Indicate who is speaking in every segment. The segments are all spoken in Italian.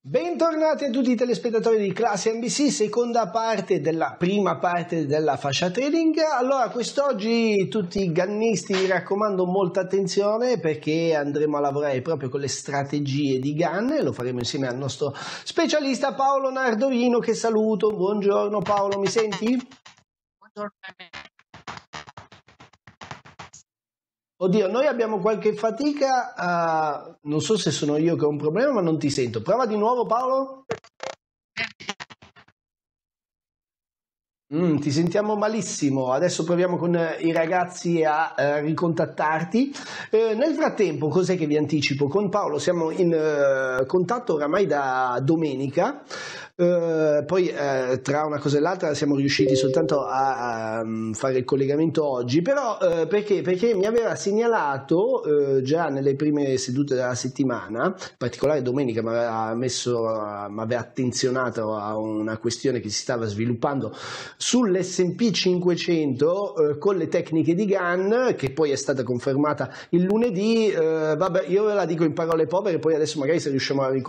Speaker 1: Bentornati a tutti i telespettatori di Classe NBC, seconda parte della prima parte della fascia trading. Allora, quest'oggi tutti i gannisti, vi raccomando molta attenzione perché andremo a lavorare proprio con le strategie di GAN e lo faremo insieme al nostro specialista Paolo Nardovino, che saluto. Buongiorno Paolo, mi senti?
Speaker 2: Buongiorno.
Speaker 1: Oddio, noi abbiamo qualche fatica, non so se sono io che ho un problema, ma non ti sento. Prova di nuovo Paolo. Ti sentiamo malissimo, adesso proviamo con i ragazzi a ricontattarti. Nel frattempo, cos'è che vi anticipo? Con Paolo siamo in contatto oramai da domenica, poi tra una cosa e l'altra siamo riusciti soltanto a fare il collegamento oggi, però perché? Perché mi aveva segnalato già nelle prime sedute della settimana, in particolare domenica mi aveva attenzionato a una questione che si stava sviluppando sull'S&P 500 con le tecniche di GAN, che poi è stata confermata il lunedì. Vabbè, io ve la dico in parole povere, poi adesso magari se riusciamo a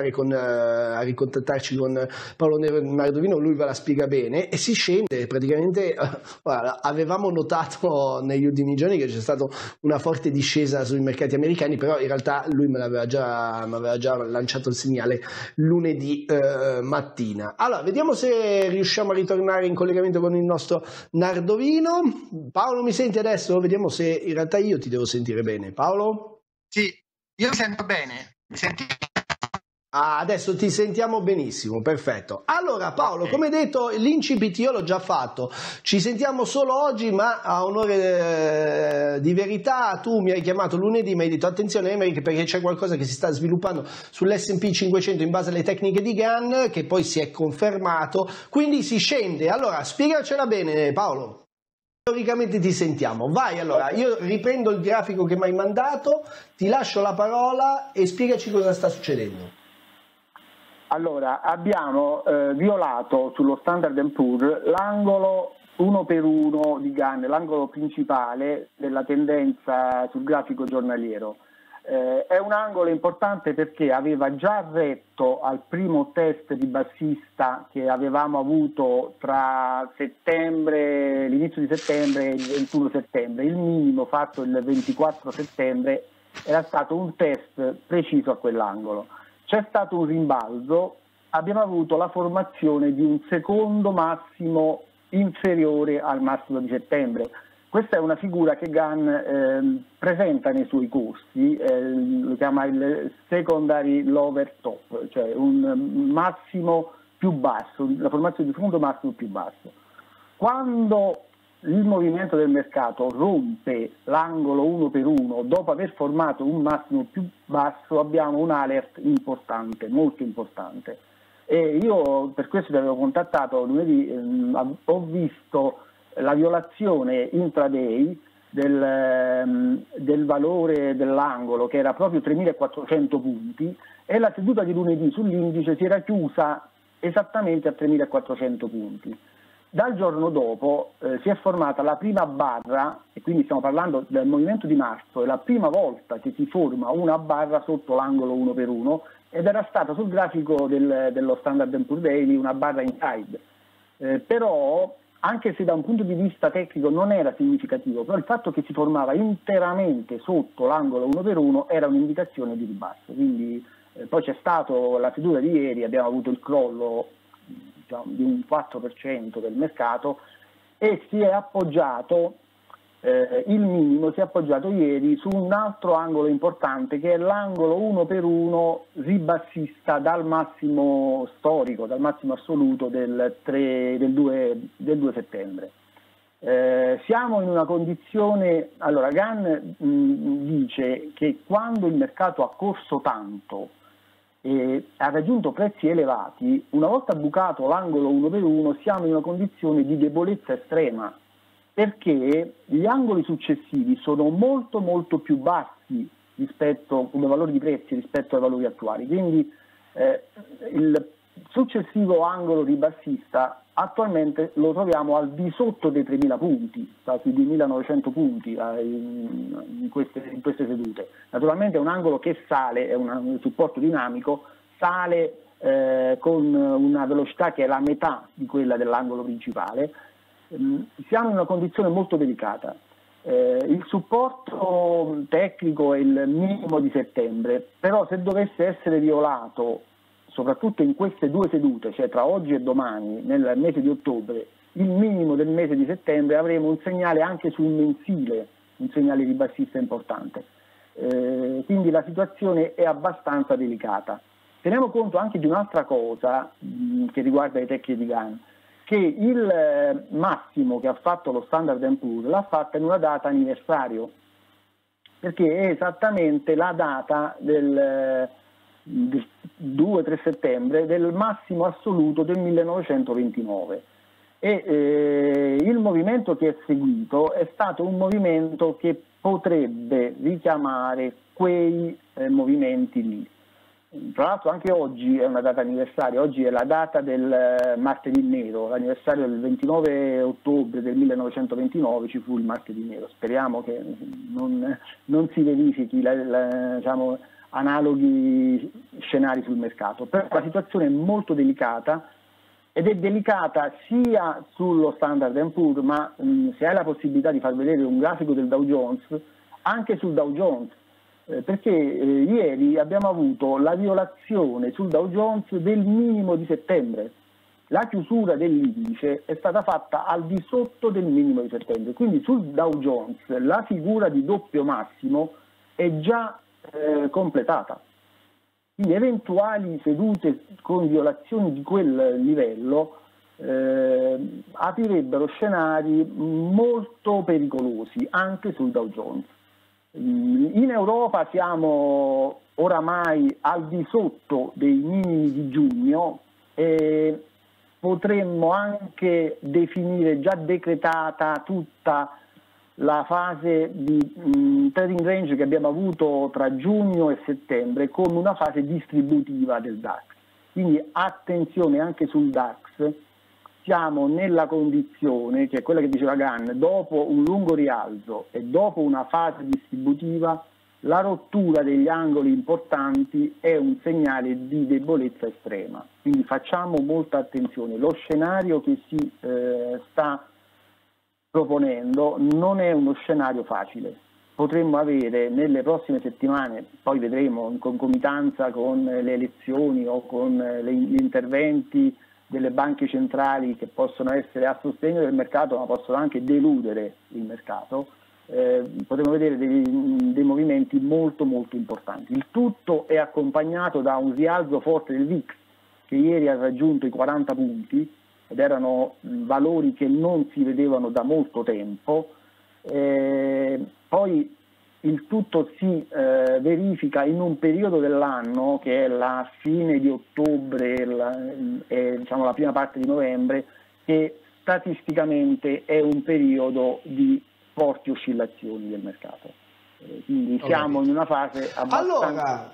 Speaker 1: ricontattarci con Paolo Nardovino, lui ve la spiega bene, e si scende praticamente. Avevamo notato negli ultimi giorni che c'è stata una forte discesa sui mercati americani, però in realtà lui mi aveva già lanciato il segnale lunedì mattina. Allora, vediamo se riusciamo a ritornare in collegamento con il nostro Nardovino. Paolo, mi senti adesso? Vediamo se in realtà io ti devo sentire bene. Paolo?
Speaker 2: Sì, io mi sento bene. Mi senti?
Speaker 1: Adesso ti sentiamo benissimo, perfetto. Allora Paolo, come detto, l'incipit io l'ho già fatto, ci sentiamo solo oggi, ma a onore di verità tu mi hai chiamato lunedì, mi hai detto attenzione Emerick perché c'è qualcosa che si sta sviluppando sull'S&P 500 in base alle tecniche di GAN, che poi si è confermato, quindi si scende. Allora spiegacela bene Paolo. Teoricamente ti sentiamo, vai. Allora io riprendo il grafico che mi hai mandato, ti lascio la parola e spiegaci cosa sta succedendo.
Speaker 3: Allora, abbiamo violato sullo Standard & Poor's l'angolo 1 per 1 di GAN, l'angolo principale della tendenza sul grafico giornaliero. È un angolo importante perché aveva già retto al primo test di bassista che avevamo avuto tra settembre, l'inizio di settembre e il 21 settembre. Il minimo fatto il 24 settembre era stato un test preciso a quell'angolo. C'è stato un rimbalzo, abbiamo avuto la formazione di un secondo massimo inferiore al massimo di settembre. Questa è una figura che GAN presenta nei suoi corsi, lo chiama il secondary lower top, cioè un massimo più basso, la formazione di un secondo massimo più basso. Quando il movimento del mercato rompe l'angolo 1 per 1 dopo aver formato un massimo più basso, abbiamo un alert importante, molto importante. E io per questo ti avevo contattato lunedì, ho visto la violazione intraday del valore dell'angolo, che era proprio 3.400 punti, e la seduta di lunedì sull'indice si era chiusa esattamente a 3.400 punti. Dal giorno dopo si è formata la prima barra, e quindi stiamo parlando del movimento di marzo, è la prima volta che si forma una barra sotto l'angolo 1 per 1, ed era stata sul grafico dello Standard & Poor's Daily una barra inside. Però, anche se da un punto di vista tecnico non era significativo, però il fatto che si formava interamente sotto l'angolo 1 per 1 era un'indicazione di ribasso. Quindi poi c'è stato la seduta di ieri, abbiamo avuto il crollo di un 4% del mercato, e si è appoggiato, il minimo si è appoggiato ieri su un altro angolo importante, che è l'angolo 1 per 1 ribassista dal massimo storico, dal massimo assoluto del 2 settembre. Siamo in una condizione, allora GAN dice che quando il mercato ha corso tanto ha raggiunto prezzi elevati, una volta bucato l'angolo 1 per 1 siamo in una condizione di debolezza estrema, perché gli angoli successivi sono molto molto più bassi rispetto come valori di prezzi rispetto ai valori attuali. Quindi il successivo angolo ribassista attualmente lo troviamo al di sotto dei 3.000 punti, sui 2.900 punti in queste sedute. Naturalmente è un angolo che sale, è un supporto dinamico, sale con una velocità che è la metà di quella dell'angolo principale. Siamo in una condizione molto delicata. Il supporto tecnico è il minimo di settembre, però se dovesse essere violato, soprattutto in queste due sedute, cioè tra oggi e domani, nel mese di ottobre, il minimo del mese di settembre, avremo un segnale anche sul mensile, un segnale ribassista importante. Quindi la situazione è abbastanza delicata. Teniamo conto anche di un'altra cosa che riguarda i tecchi di Gann, che il massimo che ha fatto lo Standard & Poor's l'ha fatta in una data anniversario, perché è esattamente la data del 2-3 settembre del massimo assoluto del 1929 e il movimento che è seguito è stato un movimento che potrebbe richiamare quei movimenti lì. Tra l'altro anche oggi è una data anniversario, oggi è la data del martedì nero, l'anniversario del 29 ottobre del 1929 ci fu il martedì nero. Speriamo che non si verifichi diciamo, analoghi scenari sul mercato, però la situazione è molto delicata ed è delicata sia sullo Standard & Poor's, ma se hai la possibilità di far vedere un grafico del Dow Jones, anche sul Dow Jones, perché ieri abbiamo avuto la violazione sul Dow Jones del minimo di settembre. La chiusura dell'indice è stata fatta al di sotto del minimo di settembre, quindi sul Dow Jones la figura di doppio massimo è già completata. Quindi eventuali sedute con violazioni di quel livello aprirebbero scenari molto pericolosi anche sul Dow Jones. In Europa siamo oramai al di sotto dei minimi di giugno e potremmo anche definire già decretata tutta la fase di trading range che abbiamo avuto tra giugno e settembre come una fase distributiva del DAX. Quindi attenzione anche sul DAX, siamo nella condizione, che è quella che diceva Gann, dopo un lungo rialzo e dopo una fase distributiva, la rottura degli angoli importanti è un segnale di debolezza estrema. Quindi facciamo molta attenzione. Lo scenario che si sta proponendo non è uno scenario facile. Potremmo avere nelle prossime settimane, poi vedremo in concomitanza con le elezioni o con gli interventi delle banche centrali che possono essere a sostegno del mercato ma possono anche deludere il mercato, potremo vedere dei movimenti molto molto importanti. Il tutto è accompagnato da un rialzo forte del VIX che ieri ha raggiunto i 40 punti ed erano valori che non si vedevano da molto tempo. Poi il tutto si verifica in un periodo dell'anno che è la fine di ottobre e diciamo la prima parte di novembre, che statisticamente è un periodo di forti oscillazioni del mercato. Quindi siamo in una fase abbastanza...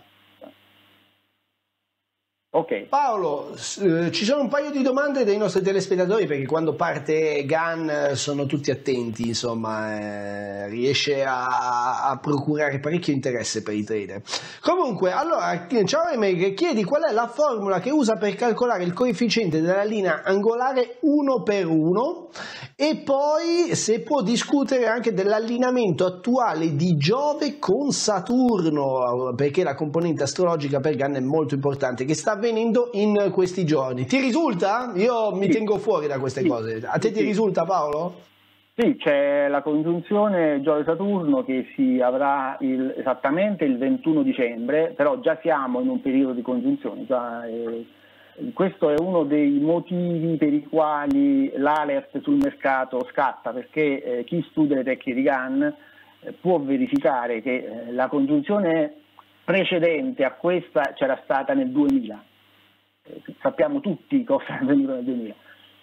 Speaker 3: Okay.
Speaker 1: Paolo, ci sono un paio di domande dei nostri telespettatori perché quando parte Gann sono tutti attenti, insomma, riesce a procurare parecchio interesse per i trader. Comunque, allora, ciao Emeg, chiedi qual è la formula che usa per calcolare il coefficiente della linea angolare 1/1 e poi se può discutere anche dell'allineamento attuale di Giove con Saturno, perché la componente astrologica per Gann è molto importante, che sta avvenendo in questi giorni. Ti risulta? Io mi tengo fuori da queste cose. A te ti risulta, Paolo?
Speaker 3: Sì, c'è la congiunzione Giove-Saturno che si avrà esattamente il 21 dicembre, però già siamo in un periodo di congiunzione. Questo è uno dei motivi per i quali l'alert sul mercato scatta, perché chi studia le tecniche di Gann può verificare che la congiunzione precedente a questa c'era stata nel 2000. Sappiamo tutti cosa è avvenuto nel 2000.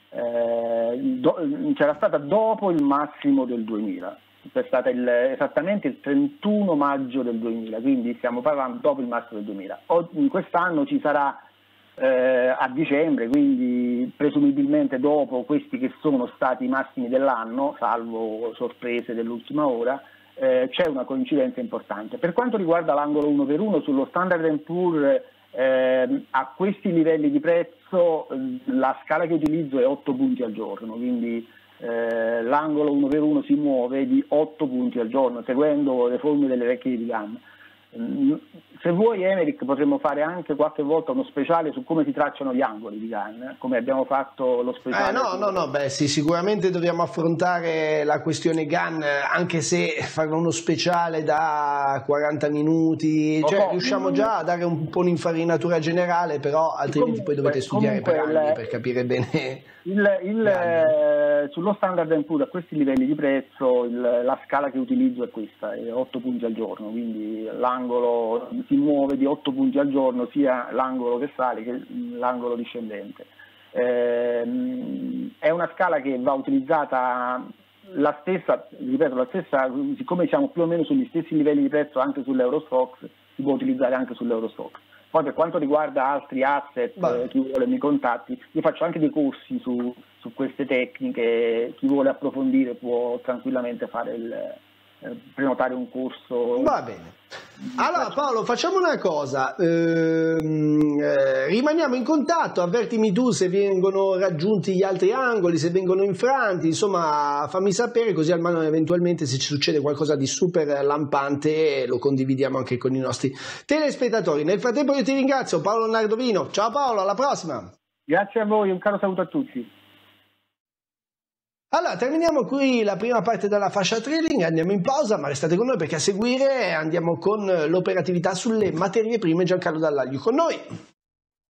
Speaker 3: C'era stata dopo il massimo del 2000, è stata esattamente il 31 maggio del 2000, quindi stiamo parlando dopo il massimo del 2000. Quest'anno ci sarà a dicembre, quindi presumibilmente dopo questi che sono stati i massimi dell'anno, salvo sorprese dell'ultima ora, c'è una coincidenza importante. Per quanto riguarda l'angolo 1/1 sullo Standard & Poor's A questi livelli di prezzo la scala che utilizzo è 8 punti al giorno, quindi l'angolo 1x1 si muove di 8 punti al giorno, seguendo le formule delle vecchie di Gann. Se vuoi, Emerick, potremmo fare anche qualche volta uno speciale su come si tracciano gli angoli di Gann, come abbiamo fatto lo speciale.
Speaker 1: Beh, sì, sicuramente dobbiamo affrontare la questione Gann, anche se fare uno speciale da 40 minuti, riusciamo già a dare un po' un'infarinatura generale, però altrimenti poi dovete studiare per anni per capire bene.
Speaker 3: Sullo Standard & Poor's a questi livelli di prezzo la scala che utilizzo è questa, è 8 punti al giorno, quindi l'angolo si muove di 8 punti al giorno, sia l'angolo che sale che l'angolo discendente. È una scala che va utilizzata la stessa, siccome siamo più o meno sugli stessi livelli di prezzo anche sull'Eurostoxx, si può utilizzare anche sull'Eurostoxx. Poi per quanto riguarda altri asset, chi vuole mi contatti, io faccio anche dei corsi su queste tecniche, chi vuole approfondire può tranquillamente prenotare un corso.
Speaker 1: Va bene. Allora Paolo, facciamo una cosa, rimaniamo in contatto, avvertimi tu se vengono raggiunti gli altri angoli, se vengono infranti, insomma fammi sapere, così almeno eventualmente se ci succede qualcosa di super lampante lo condividiamo anche con i nostri telespettatori. Nel frattempo io ti ringrazio, Paolo Nardovino. Ciao Paolo, alla prossima.
Speaker 3: Grazie a voi, un caro saluto a tutti.
Speaker 1: Allora, terminiamo qui la prima parte della fascia trading, andiamo in pausa, ma restate con noi perché a seguire andiamo con l'operatività sulle materie prime. Giancarlo Dall'Aglio con noi.